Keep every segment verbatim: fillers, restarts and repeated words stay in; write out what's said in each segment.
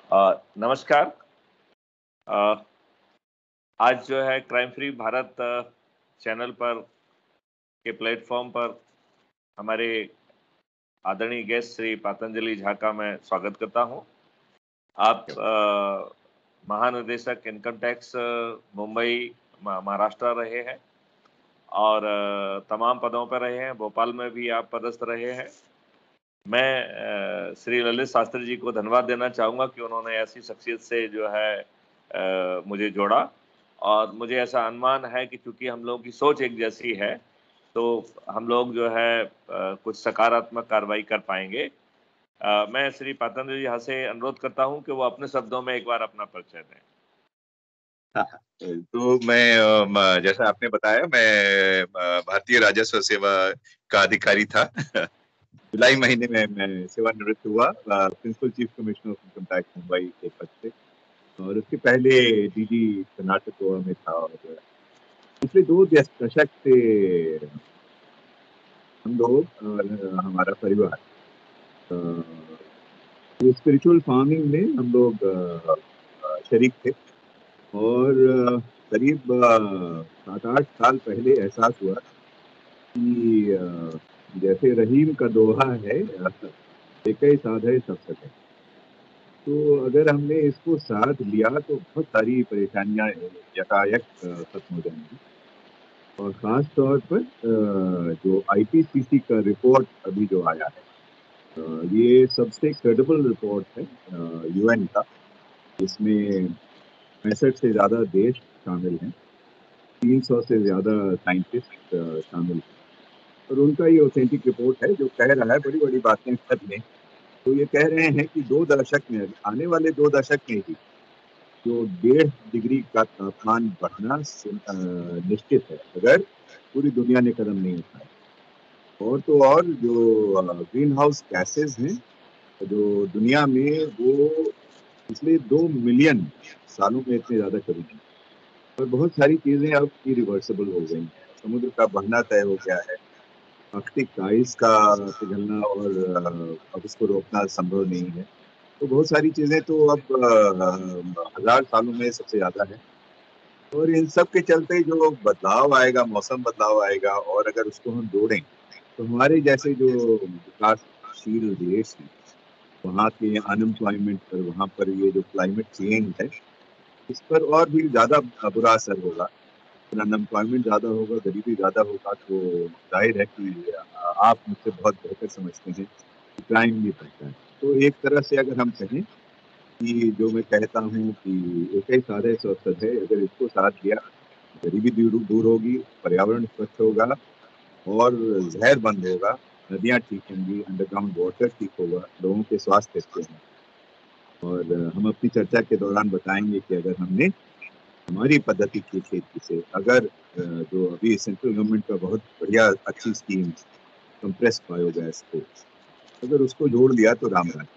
अ, नमस्कार। अ, आज जो है क्राइम फ्री भारत चैनल पर के प्लेटफ़ॉर्म पर हमारे आदरणीय गेस्ट श्री पातंजलि झा का मैं स्वागत करता हूँ। आप अ, महानिदेशक इनकम टैक्स मुंबई म महाराष्ट्र रहे हैं और अ, तमाम पदों पर रहे हैं, भोपाल में भी आप पदस्थ रहे हैं। मैं अ, श्री ललित शास्त्री जी को धन्यवाद देना चाहूँगा कि उन्होंने ऐसी शख्सियत से जो है अ, मुझे जोड़ा और मुझे ऐसा अनुमान है कि चूँकि हम लोगों की सोच एक जैसी है, तो हम लोग जो है अ, कुछ सकारात्मक कार्रवाई कर पाएँगे। अ, मैं श्री पातंजलि झा से अनुरोध करता हूँ कि वो अपने शब्दों में एक बार अपना परिचय दें। हाँ, हाँ। तो मैं अ, म जैसा आपने बताया मैं अ, भारतीय राजस्व सेवा का अधिकारी था। जुलाई महीने में मैं सेवानिवृत्त हुआ uh, principal chief commissioner of income tax Mumbai के पद से और उसके पहले डीजी कर्नाटक गोवा में था और पिछले दो दस दशक से हम लोग और हमारा परिवार अ, ये स्पिरिचुअल फार्मिंग में हम लोग अ अ, शरीक थे और अ, करीब अ, सात आठ साल पहले एहसास हुआ कि अ, जैसे रहीम का दोहा है अ, "एकै साधै सब सकै।" तो अगर हमने इसको साथ लिया तो बहुत सारी परेशानियाँ यकायक अ, खत्म हो जाएँगी। और ख़ास तौर पर अ, जो आईपीसीसी का रिपोर्ट अभी जो आया है अ, ये सबसे क्रेडिबल रिपोर्ट है अ, यूएन का, इसमें पैंसठ से ज़्यादा देश शामिल हैं, तीन सौ से ज़्यादा साइंटिस्ट अ, शामिल हैं और उनका ये ऑथेंटिक रिपोर्ट है जो कह रहा है बड़ी-बड़ी बातें कर लें, तो ये कह रहे हैं कि दो दशक में आने वाले दो दशक में ही जो डेढ़ डिग्री का तापमान बढ़ना सु अ, निश्चित है, अगर पूरी दुनिया ने कदम नहीं उठाए। और तो और जो अ, ग्रीन हाउस गैसेज़ हैं, जो दुनिया में वो पिछले दो मिलियन सालों में इतने ज़्यादा कभी नहीं। और बहुत सारी चीज़ें अब इरिवर्सिबल हो गई हैं, समुद्र का बढ़ना तय हो गया है, आर्कटिक आइस का पिघलना और अ, अब उसको रोकना संभव नहीं है। तो बहुत सारी चीज़ें तो अब अ, हज़ार सालों में सबसे ज़्यादा है और इन सब के चलते जो बदलाव आएगा, मौसम बदलाव आएगा और अगर उसको हम जोड़ें, तो हमारे जैसे जो विकासशील देश हैं, वहाँ के अनएम्प्लॉयमेंट पर, वहाँ पर ये जो क्लाइमेट चेंज है, इस पर और भी ज़्यादा अ, बुरा असर होगा। अनएम्प्लॉयमेंट ज़्यादा होगा, गरीबी ज़्यादा होगा, तो ज़ाहिर है कि अ, आप मुझसे बहुत बेहतर समझते हैं कि क्राइम भी बढ़ता है। तो एक तरह से अगर हम कहें कि जो मैं कहता हूँ कि एकै साधै सब सधै, अगर इसको साथ दिया, गरीबी दूर दूर होगी, पर्यावरण स्वच्छ होगा और ज़हर बंद होगा, नदियाँ ठीक होंगी, अंडरग्राउंड वाटर ठीक होगा, लोगों के स्वास्थ्य अच्छे होंगे। और अ, हम अपनी चर्चा के दौरान बताएँगे कि अगर हमने हमारी पद्धति की खेती से अगर अ, जो अभी सेंट्रल गवर्नमेंट का बहुत बढ़िया अच्छी स्कीम कंप्रेस्ड बायोगैस को, अगर उसको जोड़ लिया तो राम राज्य।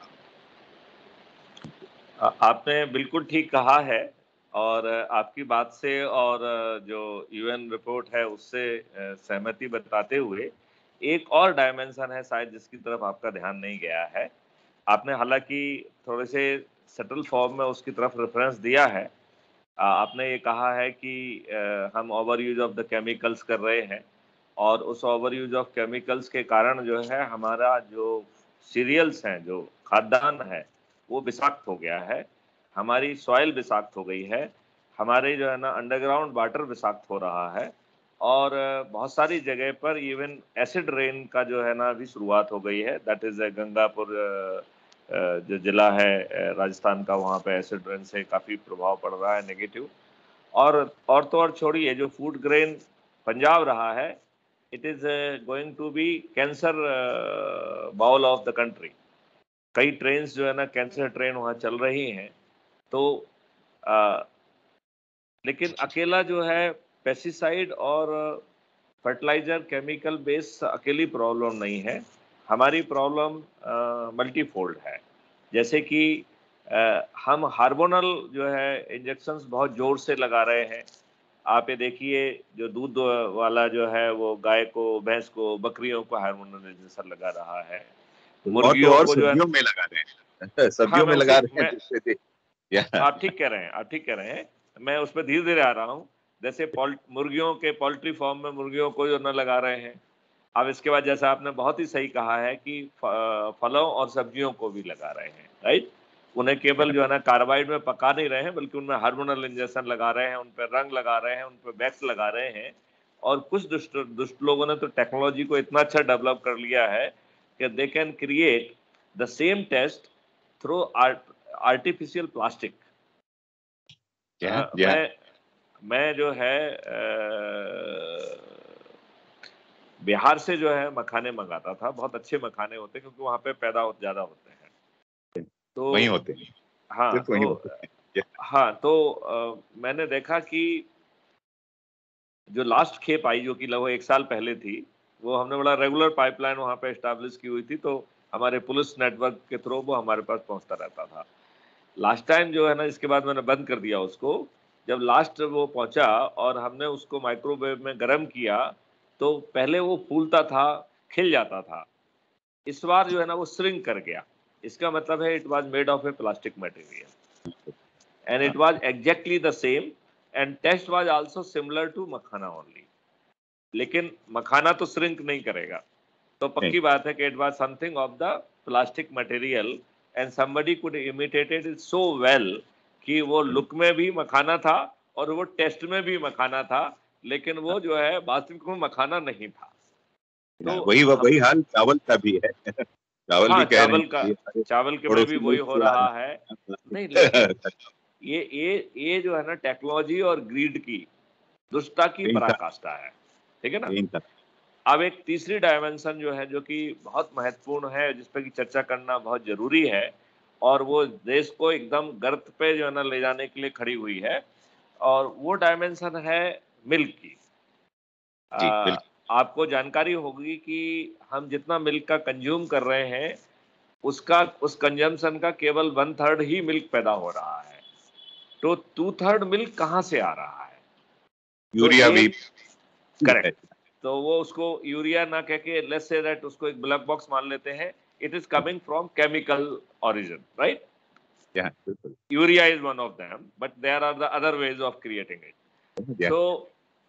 अ, आपने बिल्कुल ठीक कहा है और आपकी बात से और जो यूएन रिपोर्ट है उससे अ, सहमति बताते हुए एक और डायमेंशन है शायद जिसकी तरफ आपका ध्यान नहीं गया है। आपने हालाँकि थोड़े से सटल फॉर्म में उसकी तरफ रेफ़रेंस दिया है। अ, आपने ये कहा है कि अ, हम over use of the chemicals कर रहे हैं और उस ओवर यूज़ ऑफ केमिकल्स के कारण जो है हमारा जो सीरियल्स हैं, जो खाद्यान्न है, वो विषाक्त हो गया है। हमारी सॉइल विषाक्त हो गई है। हमारे जो है ना अंडरग्राउंड वाटर विषाक्त हो रहा है और अ, बहुत सारी जगह पर इवन एसिड रेन का जो है ना अभी शुरुआत हो गई है। That is Gangapur uh uh, जो जिला है अ, राजस्थान का वहाँ पे एसिड रेन से काफ़ी प्रभाव पड़ रहा है नेगेटिव। और और तो और छोड़िए जो फूड ग्रेन पंजाब रहा है, it is going to be cancer bowl of the country. कई ट्रेन्स जो है ना कैंसर ट्रेन वहाँ चल रही हैं। तो अ, लेकिन अकेला जो है पेस्टिसाइड और फर्टिलाइज़र केमिकल बेस्ड अकेली प्रॉब्लम नहीं है। हमारी प्रॉब्लम अ, मल्टीफ़ोल्ड है। जैसे कि अ, हम हार्मोनल जो है इंजेक्शंस बहुत ज़ोर से लगा रहे हैं। आप ये देखिए जो दूध वाला जो है वो गाय को, भैंस को, बकरियों को हार्मोनल इंजेक्शन लगा रहा है। और तो मुर्गियों और को जो है सर्दियों में लगा रहे हैं। हाँ, सब्जियों मैं में उसी लगा रहे हैं मैं जिससे दे या आप ठीक कह रहे हैं आप ठीक कह रहे हैं। मैं उसपे धीरे-धीरे आ रहा हूँ। जैसे पॉल्ट मुर्गियों के पोल्ट्री फार्म में मुर्गियों को जो ना लगा रहे हैं। अब इसके बाद जैसा आपने बहुत ही सही कहा है कि फ फलों और सब्जियों को भी लगा रहे हैं, राइट? उन्हें केवल जो है ना कार्बाइड में पका नहीं रहे हैं, बल्कि उनमें हार्मोनल इंजेक्शन लगा रहे हैं, उन पे रंग लगा रहे हैं, उन पे वैक्स लगा रहे हैं। और कुछ दुष्ट दुष्ट लोगों ने तो टेक्नोलॉजी को इतना अच्छा डेवलप कर लिया है कि they can create the same taste through art artificial plastic. जी हाँ, अ, जी हाँ। मैं मैं जो है अ, बिहार से जो है मखाने मँगाता था, बहुत अच्छे मखाने होते हैं क्योंकि वहाँ पे पैदा हो ज़्यादा होते हैं। वहीं तो होते हैं, हाँ, सिर्फ़ वहीं तो होते हैं। जी हाँ, तो अ, मैंने देखा कि जो लास्ट खेप आई जो कि लगभग एक साल पहले थी, वो हमने बड़ा रेगुलर पाइपलाइन वहाँ पे एस्टेब्लिश की हुई थी, तो हमारे पुलिस नेटवर्क के थ्रू वो हमारे पास पहुँचता रहता था। लास्ट टाइम जो है ना इसके बाद मैंने बंद कर दिया उसको। जब लास्ट वो पहुँचा और हमने उसको माइक्रोवेव में गरम किया, तो पहले वो फूलता था, खिल जाता था। इस बार जो है ना वो श्रिंक कर गया। इसका मतलब है it was made of a plastic material and हाँ, it was exactly the same and taste was also similar to makhana only. लेकिन मखाना तो श्रिंक नहीं करेगा। तो नहीं, पक्की बात है कि it was something of the plastic material and somebody could imitated it so well कि वो नहीं, लुक में भी मखाना था और वो टेस्ट में भी मखाना था, लेकिन हाँ, वो जो है वास्तविक में मखाना नहीं था। हाँ, तो वही व हम वही हाल चावल का भी है। चावल हाँ, भी कह रहे चावल हैं का कि हमारे चावल के में भी पड़ोसी वही मुल्क हो से आ रहे रहा है। हैं नहीं, लेकिन प्लास्टिक। ये ये ये जो है ना टेक्नोलॉजी और ग्रीड की, दुष्टता की यही था, पराकाष्ठा है। ठीक है ना? यही था। अब एक तीसरी डायमेंशन जो है जो कि बहुत महत्वपूर्ण है, जिस पे कि चर्चा करना बहुत ज़रूरी है और वो देश को एकदम गर्त पे जो है ना ले जाने के लिए खड़ी हुई है और वो डायमेंशन है मिल्क की। जी, अ, बिल्कुल, आपको जानकारी होगी कि हम जितना मिल्क का कंज़्यूम कर रहे हैं, उसका उस कंज़म्पशन का केवल वन थर्ड ही मिल्क पैदा हो रहा है। तो टू थर्ड मिल्क कहाँ से आ रहा है? तो यूरिया भी एक है। करेक्ट। तो वो उसको यूरिया ना कह के लेट्स से दैट उसको एक ब्लैक बॉक्स मान लेते हैं। It is coming from chemical origin, right? जी हाँ, बिल्कुल। Urea is one of them, but there are the other ways of creating it. समझ गया। So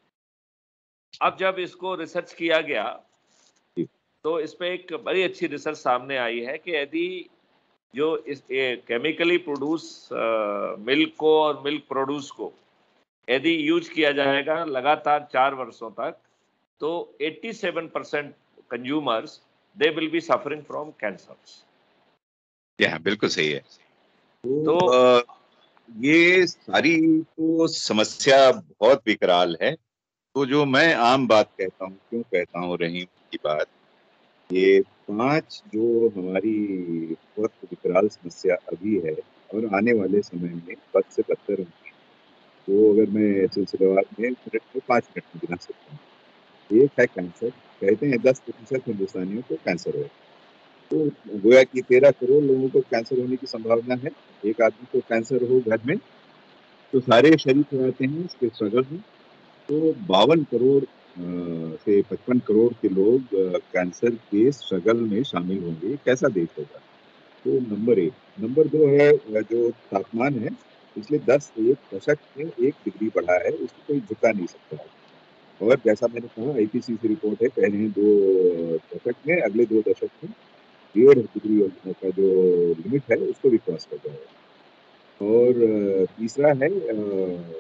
अब जब इसको रिसर्च किया गया, जी, तो इस पे एक बड़ी अच्छी रिसर्च सामने आई है कि यदि जो इस ये केमिकली प्रोड्यूस अ, मिल्क को और मिल्क प्रोड्यूस को यदि यूज़ किया जाएगा लगातार चार वर्षों तक, तो सत्तासी percent consumers they will be suffering from cancers. जी हाँ, बिल्कुल सही है। तो तो अ, ये सारी तो समस्या बहुत विकराल है। तो जो मैं आम बात कहता हूँ, क्यों कहता हूँ रहीम की बात, ये पाँच जो हमारी बहुत विकराल समस्या अभी है और आने वाले समय में बद से बदतर होंगी। तो अगर मैं सिलसिलेवार में मिनट में पाँच मिनट में गिना सकता हूँ। एक है कैंसर, कहते हैं दस प्रतिशत हिंदुस्तानियों को कैंसर है। तो गोया कि तेरह करोड़ लोगों को कैंसर होने की संभावना है। एक आदमी को कैंसर हो घर में, तो सारे शरीक हो जाते हैं इसके स्ट्रगल में। तो बावन करोड़ अ, से पचपन करोड़ के लोग अ, कैंसर के स्ट्रगल में शामिल होंगे। ये कैसा देश होगा? तो नंबर एक। नंबर दो है अ, जो तापमान है, पिछले दस एक दशक में एक डिग्री बढ़ा है, उसको कोई झुका नहीं सकता है। और जैसा मैंने कहा आईपीसीसी रिपोर्ट है, पहले दो दशक में, अगले दो दशक में डेढ़ डिग्री का जो लिमिट है, उसको भी क्रॉस कर जाएगा। और अ, तीसरा है अ,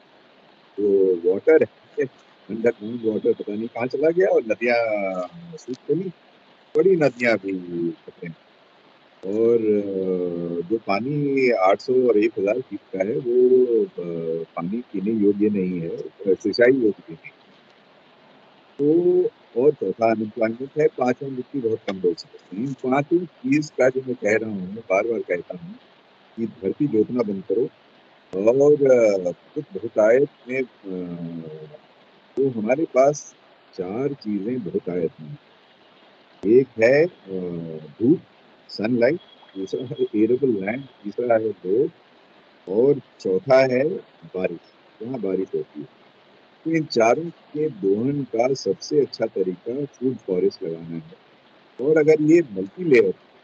जो वाटर है, अंडरग्राउंड वाटर पता नहीं कहाँ चला गया और नदियाँ सूख चली, बड़ी नदियाँ भी खतरे में। और अ, जो पानी आठ सौ और एक हज़ार फीट का है, वो अ, पानी पीने योग्य नहीं है, अ, सिंचाई योग्य भी नहीं। तो और चौथा अनएम्प्लॉयमेंट है, पाँचवाँ मृत्यु बहुत कम लोग समझते हैं। इन पाँचों चीज़ का जो मैं कह रहा हूँ, बार-बार कहता हूँ कि धरती जोतना बंद करो और अ, कुछ बहुतायत में अ, तो हमारे पास चार चीज़ें बहुतायत में। एक है अ, धूप, सनलाइट, दूसरा है एरेबल लैंड, तीसरा है रोड और चौथा है बारिश, जहाँ बारिश होती है। तो इन चारों के दोहन का सबसे अच्छा तरीका फूड फॉरेस्ट लगाना है। और अगर ये मल्टी लेयर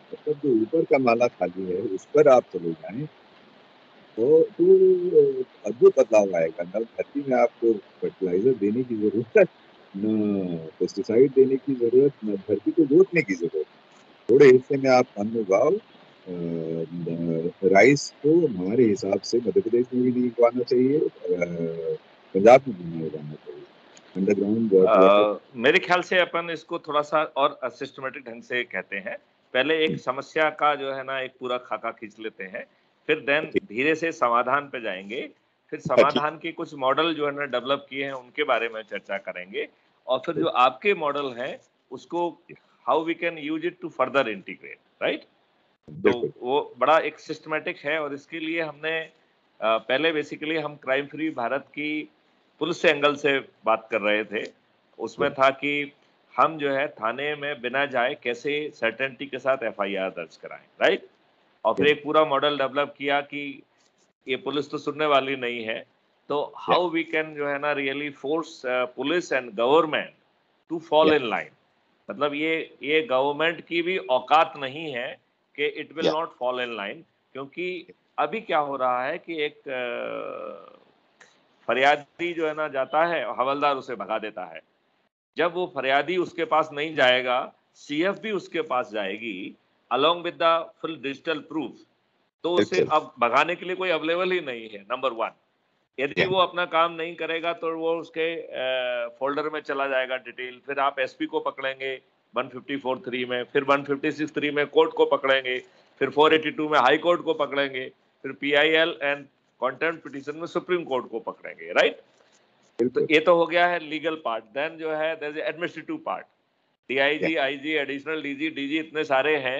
मतलब जो ऊपर का माला खाली है उस पर आप चले जाएं तो तो अद्भुत बदलाव आएगा। न धरती में आपको फर्टिलाइजर देने की जरूरत, न पेस्टिसाइड देने की जरूरत, न धरती को जोतने की जरूरत। थोड़े हिस्से में आप अन्न उगाओ। अ, न- राइस को हमारे हिसाब से मध्य प्रदेश में भी नहीं उगाना चाहिए, अ, पंजाब में भी नहीं उगाना चाहिए। Underground water. अ, मेरे ख्याल से अपन इसको थोड़ा सा और सिस्टमेटिक ढंग से कहते हैं। पहले एक समस्या का जो है ना एक पूरा खाका खींच लेते हैं, फिर देन ठीक धीरे से समाधान पे जाएंगे, फिर है, ठीक। समाधान के कुछ मॉडल जो है ना डेवलप किए हैं उनके बारे में चर्चा करेंगे, और फिर जो आपके मॉडल हैं उसको how we can use it to further integrate, right. तो बिल्कुल। वो बड़ा एक सिस्टमेटिक है, और इसके लिए हमने अ, पहले बेसिकली हम क्राइम फ्री भारत की पुलिस से एंगल से बात कर रहे थे। उसमें था कि हम जो है थाने में बिना जाए कैसे सर्टेनिटी के साथ एफ आई आर दर्ज कराएं, राइट। और फिर एक पूरा मॉडल डेवलप किया कि ये पुलिस तो सुनने वाली नहीं है, तो हाउ वी कैन जो है ना really force police and government to fall in line. मतलब ये ये गवर्नमेंट की भी औकात नहीं है कि it will not fall in line, क्योंकि अभी क्या हो रहा है कि एक अ, फरियादी जो है ना जाता है, हवलदार उसे भगा देता है। जब वो फरियादी उसके पास नहीं जाएगा, सी एफ भी उसके पास जाएगी along with the full digital proof, तो उसे बिल्कुल। अब भगाने के लिए कोई अवेलेबल ही नहीं है, नंबर वन। यदि वो अपना काम नहीं करेगा तो वो उसके फोल्डर में चला जाएगा डिटेल, फिर आप एस पी को पकड़ेंगे वन फिफ्टी फोर थ्री में, फिर वन फिफ्टी सिक्स थ्री में कोर्ट को पकड़ेंगे, फिर फोर एटी टू में हाई कोर्ट को पकड़ेंगे, फिर P I L and contempt petition में सुप्रीम कोर्ट को पकड़ेंगे, राइट। तो बिल्कुल। ये तो हो गया है लीगल पार्ट। देन जो है there is administrative part. D I G, I G, additional D G, D G इतने सारे हैं।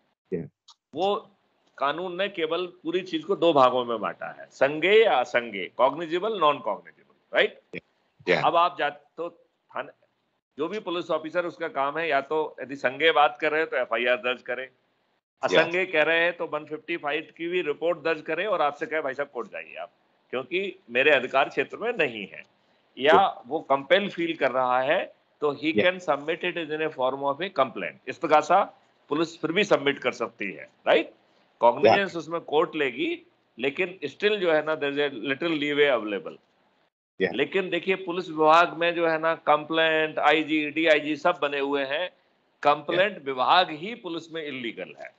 वो कानून ने केवल पूरी चीज को दो भागों में बांटा है, संज्ञेय या असंज्ञेय, कॉग्निजिबल, नॉन कॉग्निजिबल, राइट। अब आप जा तो थाने, जो भी पुलिस ऑफिसर उसका काम है या तो यदि संज्ञेय बात कर रहे हैं तो एफ आई आर दर्ज करे, असंज्ञेय कह रहे हैं तो वन फिफ्टी फाइव की भी रिपोर्ट दर्ज करे और आपसे कहे भाई साहब कोर्ट जाइए आप, क्योंकि मेरे अधिकार क्षेत्र में नहीं है, या वो कंपेल फील कर रहा है तो he can submit it in a form of a complaint. इस प्रकार सा पुलिस फिर भी सबमिट कर सकती है, राइट। कॉग्निजेंस उसमें कोर्ट लेगी, लेकिन स्टिल जो है ना there is a little leeway available. लेकिन देखिए पुलिस विभाग में जो है ना कंप्लेंट, आईजी, डीआईजी सब बने हुए हैं। कंप्लेंट विभाग ही पुलिस में इलीगल है,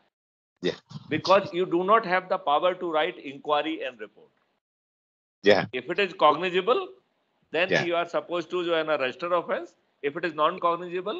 because you do not have the power to write inquiry and report. Yeah. If it is cognizable, then Yeah. you are supposed to जो है ना register offense. If it is non cognizable,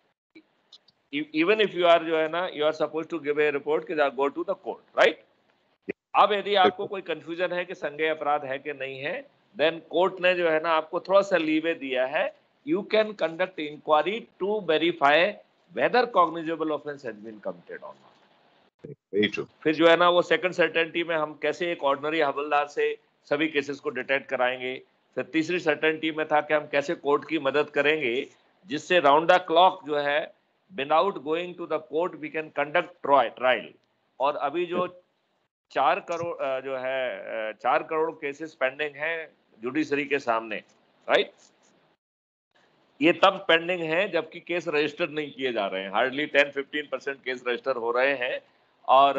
even if you are जो है ना you are supposed to give a report कि go to the court, right? अब यदि आपको कोई कंफ्यूजन है कि संज्ञेय अपराध है कि नहीं है, देन कोर्ट ने जो है ना आपको थोड़ा सा लीवे दिया है। You can conduct inquiry to verify whether cognizable offence has been committed और नॉट। Very true. फिर जो है ना वो सेकंड सर्टेनिटी में हम कैसे एक ऑर्डिनरी हवलदार से सभी केसेस को डिटेक्ट कराएंगे। फिर तीसरी सर्टेनिटी में था कि हम कैसे कोर्ट की मदद करेंगे जिससे राउंड द क्लॉक जो है without going to the court we can conduct trial. और अभी जो चार करोड़ जो है चार करोड़ केसेस पेंडिंग हैं जुडिशरी के सामने, राइट। ये तब पेंडिंग है जबकि केस रजिस्टर नहीं किए जा रहे हैं। Hardly ten fifteen percent case register हो रहे हैं, और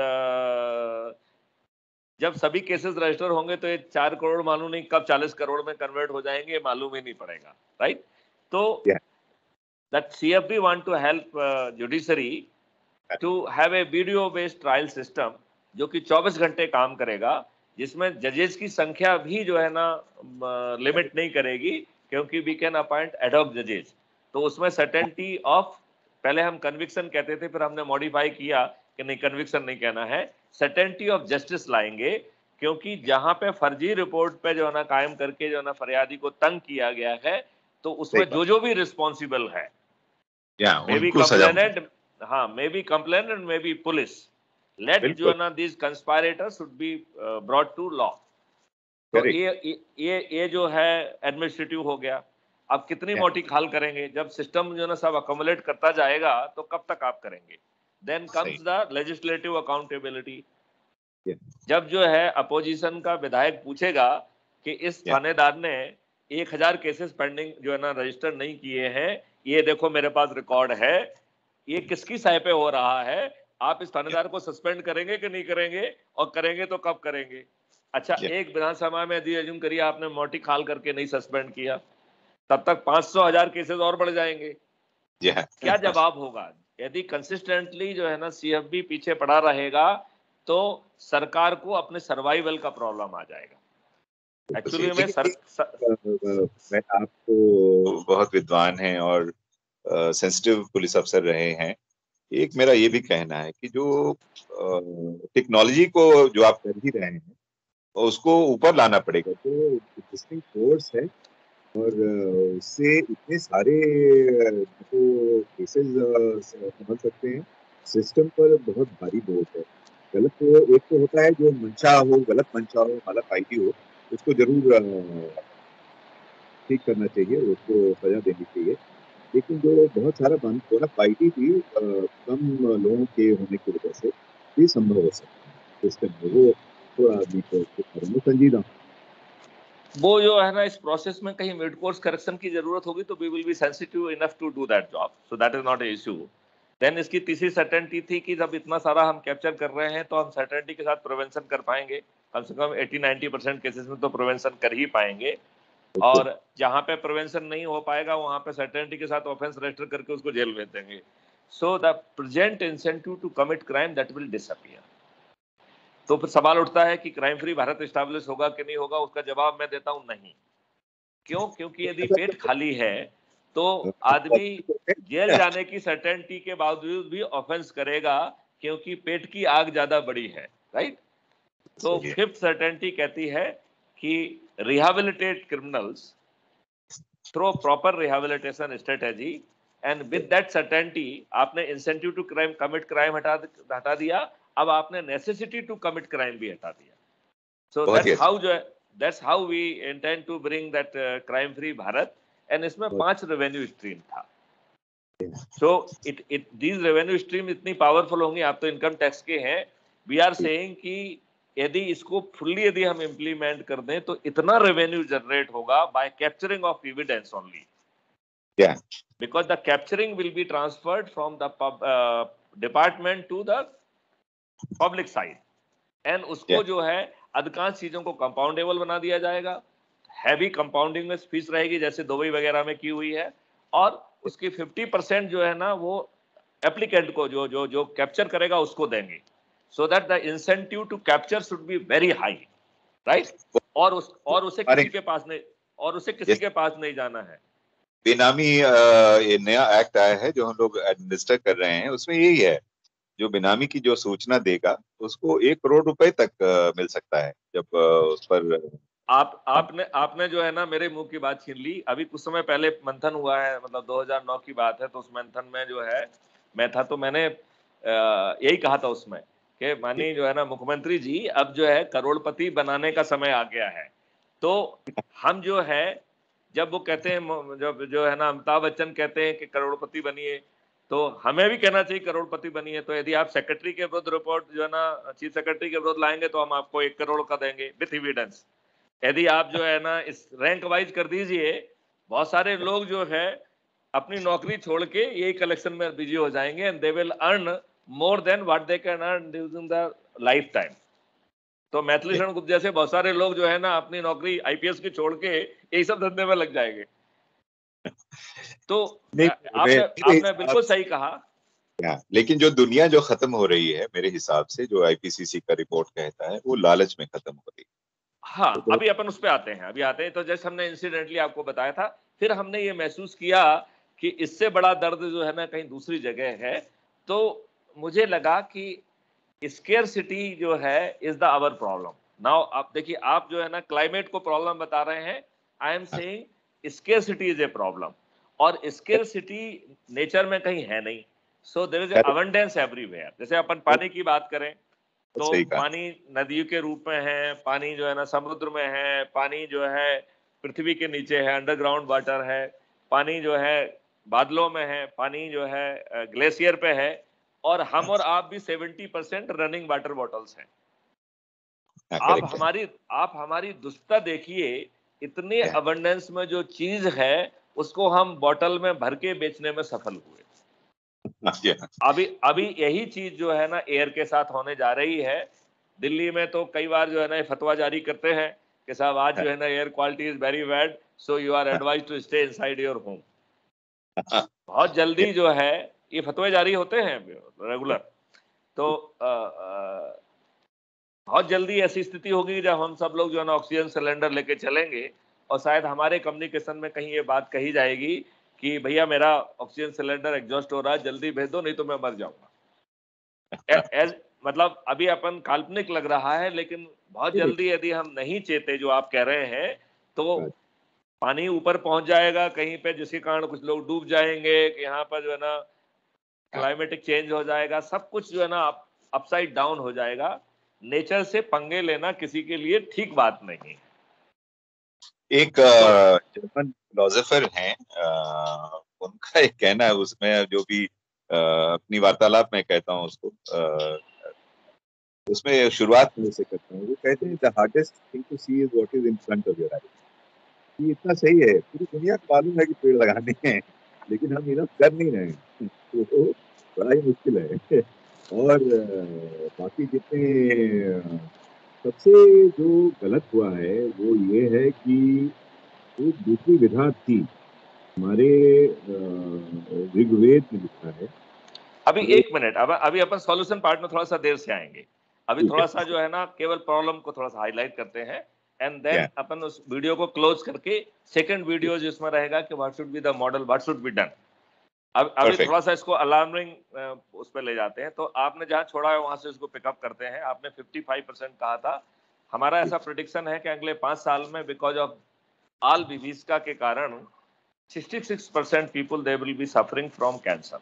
जब सभी केसेस रजिस्टर होंगे तो ये चार करोड़ मालूम नहीं कब चालीस करोड़ में कन्वर्ट हो जाएंगे, मालूम ही नहीं पड़ेगा, राइट। तो that C F B want to help judiciary to have a video based trial system जो कि चौबीस घंटे काम करेगा, जिसमें जजेस की संख्या भी जो है ना लिमिट नहीं करेगी, क्योंकि वी कैन अपॉइंट एडॉक जजेस। तो उसमें सर्टेनिटी ऑफ, पहले हम कन्विक्शन कहते थे, फिर हमने मॉडिफाई किया कि नहीं कन्विक्शन नहीं कहना है, सर्टेनिटी ऑफ जस्टिस लाएंगे। क्योंकि जहां पे फर्जी रिपोर्ट पे जो है ना कायम करके जो है ना फरियादी को तंग किया गया है, तो उसमें जो जो भी रिस्पॉन्सिबल है, मे बी कंप्लेनेंट, हाँ may be complainant, may be police, let जो है ना this conspirator should be brought to law. तो ये ये ये जो है एडमिनिस्ट्रेटिव हो गया। अब कितनी मोटी खाल करेंगे, जब सिस्टम जो है ना सब अकोमोडेट करता जाएगा तो कब तक आप करेंगे। Then comes the legislative accountability. जब जो है अपोजिशन का विधायक पूछेगा कि इस थानेदार ने एक हजार केसेस पेंडिंग जो है ना रजिस्टर नहीं किए हैं, ये देखो मेरे पास रिकॉर्ड है, ये किसकी सहाय पे हो रहा है, आप इस थानेदार को सस्पेंड करेंगे कि नहीं करेंगे, और करेंगे तो कब करेंगे? अच्छा, Yeah. एक विधानसभा में यदि अज्यूम करिए आपने मोटी खाल करके नहीं सस्पेंड किया, तब तक पांच सौ हजार केसेस और बढ़ जाएंगे। Yeah. क्या जवाब होगा? यदि कंसिस्टेंटली जो है ना सीएफबी पीछे पड़ा रहेगा, तो सरकार को अपने सर्वाइवल का प्रॉब्लम आ जाएगा। एक्चुअली में सर, सर मैं आप तो बहुत विद्वान हैं और सेंसिटिव पुलिस अफसर रहे हैं। एक मेरा ये भी कहना है कि जो टेक्नोलॉजी को जो आप कर ही रहे हैं उसको ऊपर लाना पड़ेगा। तो एग्जिस्टिंग फोर्स है और उससे इतने सारे तो केसेस समझ सकते हैं, सिस्टम पर बहुत भारी बोझ है। गलत तो एक तो होता है जो मंशा हो, गलत मंशा हो, गलत आईडी हो, उसको जरूर ठीक करना चाहिए, उसको सजा देनी चाहिए। लेकिन जो बहुत सारा गलत आईडी भी कम लोगों के होने की वजह से भी संभव हो सकता है सिस्टम में, वो थोड़ा आदमी को संजीदा। वो जो है ना इस प्रोसेस में कहीं मिड कोर्स करेक्शन की जरूरत होगी, तो we will be sensitive enough to do that job, so that is not a issue. Then इसकी तीसरी सर्टेनिटी थी कि जब इतना सारा हम कैप्चर कर रहे हैं तो हम सर्टेनिटी के साथ प्रिवेंशन कर पाएंगे। कम से कम अस्सी नब्बे परसेंट केसेस में तो प्रिवेंशन कर ही पाएंगे, और जहां पे प्रिवेंशन नहीं हो पाएगा वहां पे सर्टेनिटी के साथ ऑफेंस रजिस्टर करके उसको जेल भेज देंगे। So the present incentive to commit crime that will disappear. तो फिर सवाल उठता है कि क्राइम फ्री भारत एस्टैब्लिश होगा कि नहीं होगा? उसका जवाब मैं देता हूं, नहीं। क्यों? क्योंकि यदि पेट खाली है तो आदमी जेल जाने की सर्टेनिटी के बावजूद भी ऑफेंस करेगा, क्योंकि पेट की आग ज्यादा बड़ी है, राइट? तो फिफ्थ सर्टेनिटी कहती है कि rehabilitate criminals through proper rehabilitation strategy, and with that certainty आपने incentive to crime commit crime हटा हटा दिया, अब आपने नेसेसिटी टू कमिट क्राइम भी हटा दिया। सो दैट्स हाउ जो है That's how we intend to bring that uh, crime-free Bharat, and इसमें पांच रेवेन्यू स्ट्रीम था। So it it these revenue stream इतनी पावरफुल होंगी, आप तो इनकम टैक्स के हैं। We are saying कि यदि इसको फुल्ली यदि हम इम्प्लीमेंट कर दें तो इतना रेवेन्यू जनरेट होगा by capturing of evidence only. Yeah. Because the capturing will be transferred from the pub, uh, department to the public side, and उसको yeah. जो है अधिकांश चीजों को कंपाउंडेबल बना दिया जाएगा। हैवी कंपाउंडिंग में फीस रहेगी जैसे दुबई वगैरह में की हुई है, और उसकी पचास परसेंट जो है ना वो एप्लीकेंट को जो जो जो कैप्चर करेगा उसको देंगे, so that the incentive to capture should be very high, right? और उस और उसे किसी के पास नहीं और उसे किसी yes. के पास नहीं जाना है। बेनामी ये नया एक्ट आया है जो हम लोग एडमिनिस्टर कर रहे हैं, उसमें यही है, जो बेनामी की जो सूचना देगा उसको एक करोड़ रुपए तक मिल सकता है। जब उस पर आप आपने आपने जो है ना मेरे मुंह की बात छीन ली। अभी कुछ समय पहले मंथन हुआ है, मतलब दो हज़ार नौ की बात है, तो उस मंथन में जो है मैं था, तो मैंने यही कहा था उसमें कि माननीय जो है ना मुख्यमंत्री जी, अब जो है करोड़पति बनाने का समय आ गया है। तो हम जो है जब वो कहते हैं, जब जो है ना अमिताभ बच्चन कहते हैं कि करोड़पति बनिए, तो हमें भी कहना चाहिए करोड़पति बनिए। तो यदि आप सेक्रेटरी के विरुद्ध रिपोर्ट जो है ना चीफ सेक्रेटरी के विरुद्ध लाएंगे तो हम आपको एक करोड़ का देंगे विथ एविडेंस। यदि आप जो है ना इस रैंक वाइज कर दीजिए, बहुत सारे लोग जो है अपनी नौकरी छोड़ के यही कलेक्शन में बिजी हो जाएंगे, and they will earn more than what they can earn during the life time. तो मैथिली शरण गुप्त जैसे बहुत सारे लोग जो है ना अपनी नौकरी आईपीएस की छोड़ के यही सब धंधे में लग जाएंगे। तो आपने आपने बिल्कुल सही कहा। लेकिन जो दुनिया जो खत्म हो रही है मेरे हिसाब से, जो आईपीसीसी का रिपोर्ट कहता है, वो लालच में खत्म हो रही है। हाँ, अभी अपन उस पे आते हैं अभी आते हैं तो जैसे हमने इंसिडेंटली आपको बताया था, फिर हमने ये महसूस किया कि इससे बड़ा दर्द जो है ना कहीं दूसरी जगह है। तो मुझे लगा कि स्केर्सिटी जो है is the our problem now. आप देखिए, आप जो है ना क्लाइमेट को प्रॉब्लम बता रहे हैं, I am saying scarcity is a problem, और स्केर्सिटी नेचर में कहीं है नहीं। So there is abundance everywhere. जैसे अपन पानी की बात करें तो पानी नदियों के रूप में है, पानी जो है ना समुद्र में है, पानी जो है पृथ्वी के नीचे है, अंडरग्राउंड वाटर है, पानी जो है बादलों में है, पानी जो है ग्लेशियर पे है, और हम और आप भी सत्तर परसेंट रनिंग वाटर बॉटल्स हैं। आप हमारी आप हमारी दुष्टता देखिए, इतने अबंडेंस में जो चीज है उसको हम बॉटल में भर के बेचने में सफल हुए। जी हाँ। अभी अभी यही चीज जो है ना एयर के साथ होने जा रही है। दिल्ली में तो कई बार जो है ना ये फतवा जारी करते हैं कि साहब आज हाँ, जो है ना air quality is very bad, so you are हाँ, advise to stay inside your home. हाँ, बहुत या जल्दी जो है ये फतवे जारी होते हैं रेगुलर। तो अ, अ, बहुत जल्दी ऐसी स्थिति होगी जब हम सब लोग जो है ना ऑक्सीजन सिलेंडर लेके चलेंगे और शायद हमारे कम्युनिकेशन में कहीं ये बात कही जाएगी कि भैया मेरा ऑक्सीजन सिलेंडर एग्जॉस्ट हो रहा है, जल्दी भेज दो नहीं तो मैं मर जाऊंगा। एज मतलब अभी अपन काल्पनिक लग रहा है, लेकिन बहुत नहीं, नहीं, जल्दी यदि हम नहीं चेते जो आप कह रहे हैं तो बात पानी ऊपर पहुंच जाएगा कहीं पे, जिसके कारण कुछ लोग डूब जाएंगे कि यहाँ पर जो है ना हाँ, क्लाइमेटिक चेंज हो जाएगा, सब कुछ जो है ना अपसाइड डाउन हो जाएगा। नेचर से पंगे लेना किसी के लिए ठीक बात नहीं है। एक तो अ, जर्मन फिलोसोफर हैं, अ, उनका एक कहना है उसमें जो भी अ, अपनी वार्तालाप में कहता हूँ उसको, अ, उसमें शुरुआत में से करता हूँ। वो कहते हैं the hardest thing to see is what is in front of your eyes. ये इतना सही है, पूरी दुनिया को मालूम है कि पेड़ लगाने हैं, लेकिन हम इनफ कर नहीं रहे हैं। तो बड़ा ही मुश्किल है। और अ, बाकी जितने अ, सबसे जो गलत हुआ है वो ये है कि एक दूसरी विधा थी हमारे अ, ऋग्वेद में लिखा है अभी कि एक मिनट, अब अभी अपन सॉल्यूशन पार्ट में थोड़ा सा देर से आएंगे। अभी ठीक थोड़ा है, सा जो है ना केवल प्रॉब्लम को थोड़ा सा हाईलाइट करते हैं एंड देन क्या अपन उस वीडियो को क्लोज करके सेकंड वीडियो जिसमें रहेगा कि what should be the model, what should be done. अब अभी परफेक्ट। थोड़ा सा इसको अलार्मिंग उस पर ले जाते हैं। तो आपने जहां छोड़ा है वहां से इसको पिकअप करते हैं। आपने पचपन परसेंट कहा था। हमारा ऐसा प्रिडिक्शन है कि अगले पांच साल में बिकॉज ऑफ आल विविस्का के कारण छियासठ percent people they will be suffering from cancer.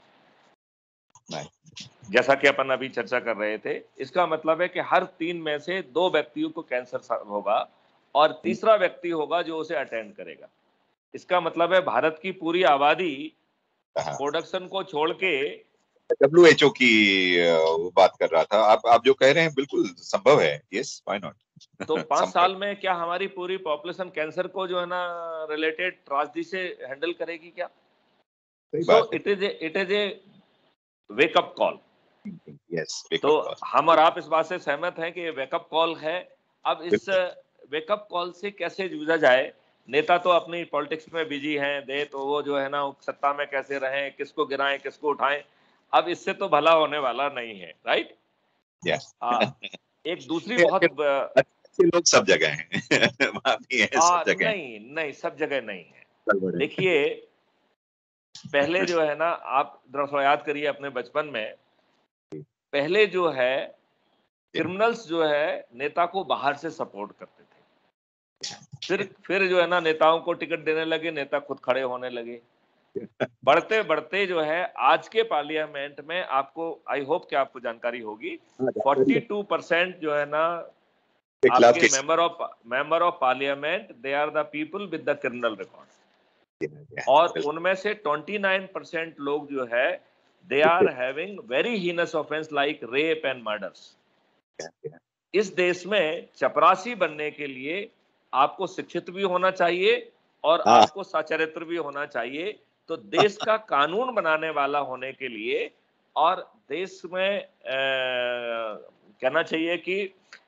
जैसा कि अपन अभी चर्चा कर रहे थे, इसका मतलब है कि हर तीन में से दो व्यक्तियों को कैंसर होगा और तीसरा व्यक्ति होगा जो उसे अटेंड करेगा। इसका मतलब है भारत की पूरी आबादी प्रोडक्शन को छोड़ के, डब्ल्यू एच ओ की अ, वो बात कर रहा था। आप आप जो कह रहे हैं बिल्कुल संभव है। यस, व्हाई तो नॉट। पांच संभव है। साल में क्या हमारी पूरी पॉपुलेशन कैंसर को जो है ना रिलेटेड त्रासदी से हैंडल करेगी क्या? सही सो बात है। It is it is a wake up call. Yes, तो वेकअप हम कॉल। और आप इस बात से सहमत हैं कि ये वेकअप कॉल है। अब इस बिल्कुल। वेकअप कॉल से कैसे जूझा जाए? नेता तो अपनी पॉलिटिक्स में बिजी हैं, दे तो वो जो है ना सत्ता में कैसे रहें, किसको गिराएं, किसको उठाएं। अब इससे तो भला होने वाला नहीं है, राइट? यस। आ, एक दूसरी अच्छे बहुत ब- अच्छे लोग सब जगह हैं। वहां भी है, सब आ, जगह है। नहीं नहीं, सब जगह नहीं है। गड़बड़ है। देखिए, पहले जो है ना, आप थोड़ा याद करिए अपने बचपन में, पहले जो है क्रिमिनल्स जो है नेता को बाहर से सपोर्ट करते थे। फिर फिर जो है ना नेताओं को टिकट देने लगे, नेता खुद खड़े होने लगे। बढ़ते बढ़ते जो है आज के पार्लियामेंट में, आपको आई होप कि आपको जानकारी होगी, हाँ, जानकारी है। बयालीस परसेंट जो है ना के खिलाफ आपके case member of member of parliament they are the people with the criminal record. किया गया है। और बिल्कुल। उनमें से उनतीस परसेंट लोग जो है they are having very heinous offence like rape and murders. किया गया। इस देश में चपरासी बनने के लिए आपको शिक्षित भी होना चाहिए और हाँ, आपको सचरित्र भी होना चाहिए। तो देश का कानून बनाने वाला होने के लिए और देश में आ, कहना चाहिए कि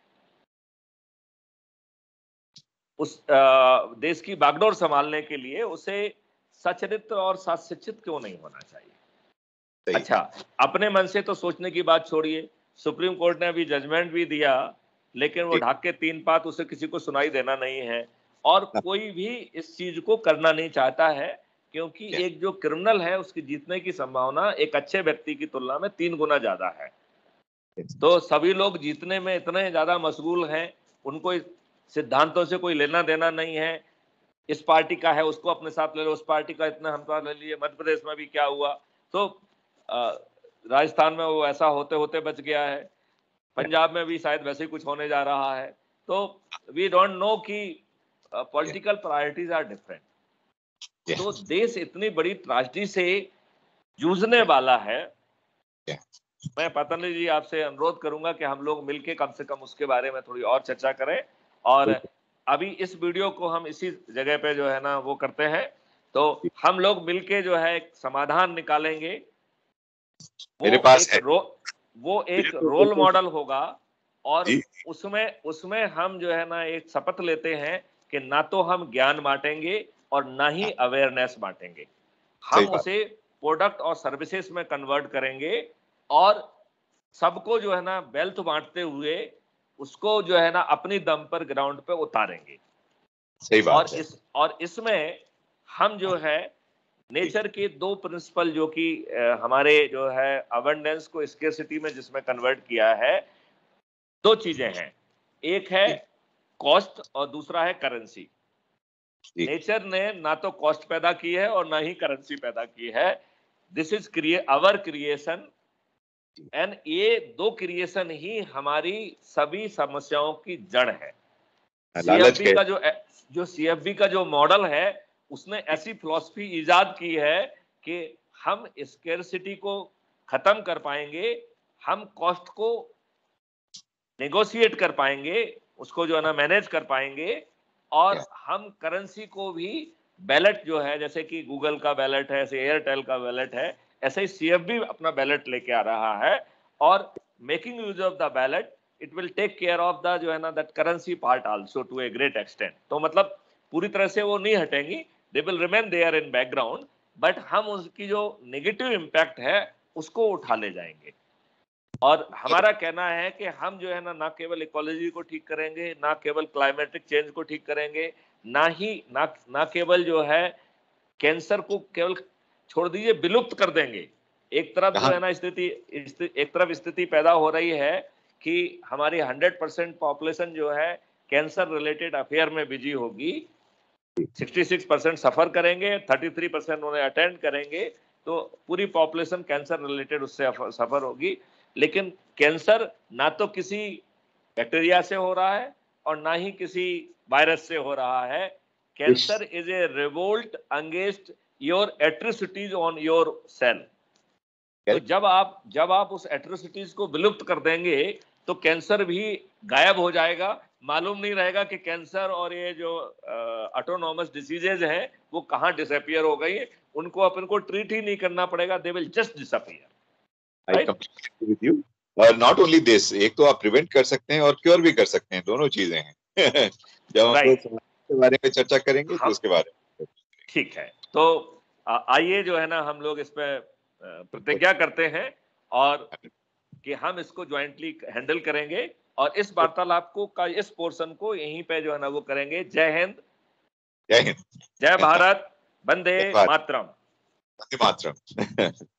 उस आ, देश की बागडोर संभालने के लिए उसे सचरित्र और सशिक्षित क्यों नहीं होना चाहिए? सही अच्छा, बात। अपने मन से तो सोचने की बात छोड़िए, सुप्रीम कोर्ट ने अभी जजमेंट भी दिया, लेकिन वो जी। ढाक के तीन पात उसे किसी को सुनाई देना नहीं है और हाँ, कोई भी इस चीज को करना नहीं चाहता है, क्योंकि क्या एक जो क्रिमिनल है उसकी जीतने की संभावना एक अच्छे व्यक्ति की तुलना में तीन गुना ज्यादा है। तो सभी लोग जीतने में इतने ज्यादा मशगूल हैं, उनको इस सिद्धांतों से कोई लेना देना नहीं है। इस पार्टी का है उसको अपने साथ ले लो, उस पार्टी का इतना हम साथ ले लिए। मध्य प्रदेश में भी क्या हुआ, तो अ, राजस्थान में वो ऐसा होते होते बच गया है, क्या पंजाब में भी शायद वैसे ही कुछ होने जा रहा है। तो वी डोंट नो कि क्या पॉलिटिकल प्रायोरिटीज आर डिफरेंट। क्या तो देश इतनी बड़ी त्रासदी से जूझने वाला है। क्या मैं पतंजलि जी आपसे अनुरोध करूंगा कि हम लोग मिलके कम से कम उसके बारे में थोड़ी और चर्चा करें। और बिल्कुल। अभी इस वीडियो को हम इसी जगह पे जो है ना वो करते हैं। तो जी, हम लोग मिलके जो है एक समाधान निकालेंगे मेरे वो पास एक है। रो वो एक बिल्कुल, रोल बिल्कुल। मॉडल होगा और जी। उसमें उसमें हम जो है ना एक शपथ लेते हैं कि ना तो हम ज्ञान बाँटेंगे और ना ही हाँ, अवेयरनेस बाँटेंगे। सही हम बात। उसे प्रोडक्ट और सर्विसेज में कन्वर्ट करेंगे और सबको जो है ना वेल्थ बाँटते हुए उसको जो है ना अपनी दम पर ग्राउंड पे उतारेंगे। सही और बात है। इस और इसमें हम जो है जी, नेचर के दो प्रिंसिपल जो कि अ, हमारे जो है अबंडेंस को स्केर्सिटी में जिसमें कन्वर्ट किया है, दो चीजें हैं। एक है जी, कॉस्ट और दूसरा है करेंसी। जी, नेचर ने ना तो कॉस्ट पैदा की है और ना ही करेंसी पैदा की है। This is create our creation जी। एंड ये दो क्रिएशन ही हमारी सभी समस्याओं की जड़ है। हाँ, लालच सीएफबी के। का जो ए- जो सीएफबी का जो मॉडल है उसने जी, ऐसी फिलॉसफी इजाद की है कि हम स्केर्सिटी को खत्म कर पाएंगे, हम कॉस्ट को नेगोशिएट कर पाएंगे, उसको जो है ना मैनेज कर पाएंगे और या, हम करेंसी को भी बैलेट जो है जैसे कि गूगल का बैलेट है, ऐसे एयरटेल का बैलेट है, ऐसे ही सीएफबी अपना बैलेट लेके आ रहा है और making use of the ballot it will take care of the जो है ना that currency part also to a great extent. तो मतलब पूरी तरह से वो नहीं हटेंगी, they will remain there in background, but हम उसकी जो नेगेटिव इम्पैक्ट है उसको उठा ले जाएंगे। और बहुत हमारा कहना है कि हम जो है ना ना केवल इकोलॉजी को ठीक करेंगे, ना केवल क्लाइमेटिक चेंज को ठीक करेंगे, ना ही ना ना केवल जो है कैंसर को केवल छोड़ दीजिए विलुप्त कर देंगे। एक तरफ जो कहाँ। है ना स्थिति एक तरफ स्थिति पैदा हो रही है कि हमारी हंड्रेड परसेंट पॉपुलेशन जो है कैंसर रिलेटेड अफेयर में बिजी होगी, सिक्सटी सिक्स परसेंट सफर करेंगे, थर्टी थ्री परसेंट उन्हें अटेंड करेंगे, तो पूरी पॉपुलेशन कैंसर रिलेटेड उससे सफर होगी। लेकिन कैंसर ना तो किसी बैक्टीरिया से हो रहा है और ना ही किसी वायरस से हो रहा है। इस cancer is a revolt against your atrocities on your cell. तो करेक्ट। जब आप जब आप उस एट्रोसिटीज को विलुप्त कर देंगे तो कैंसर भी गायब हो जाएगा। मालूम नहीं रहेगा कि कैंसर और ये जो ऑटोनॉमस डिसीजेज हैं वो कहाँ डिसअपियर हो गई। उनको अपन को ट्रीट ही नहीं करना पड़ेगा, they will just disappear. I right. Completely with you. और नॉट ओनली दिस, एक तो आप प्रिवेंट कर सकते हैं और क्योर भी कर सकते हैं, दोनों चीजें हैं। जब हम लोग राइट। समाज के बारे में चर्चा करेंगे तो हम उसके बारे में। ठीक है। तो आ- आइए जो है ना हम लोग इस पे अ, प्रतिज्ञा करते हैं और कि हम इसको ज्वाइंटली हैंडल करेंगे और इस वार्तालाप को का इस पोर्शन को यहीं पे जो है ना वो करेंगे। जय हिंद, जय हिंद। जय भारत, वंदे जय भारत। मातरम। वंदे मातरम।